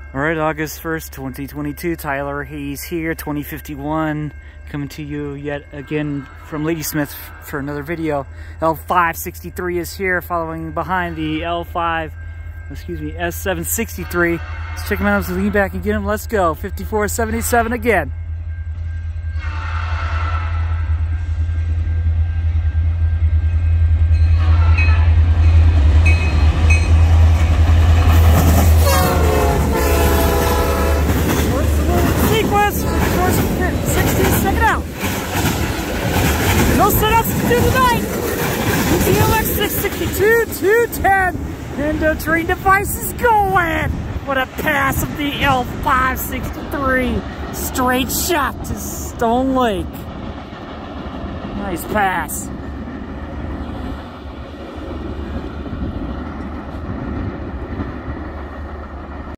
All right, August 1st, 2022, Tyler Hayes here, 2051, coming to you yet again from Ladysmith for another video. L563 is here, following behind the S763. Let's check him out, let's lean back and get him, let's go. 5477 again. No setups to do tonight. The L563 210 and the terrain device is going. What a pass of the L563. Straight shot to Stone Lake. Nice pass.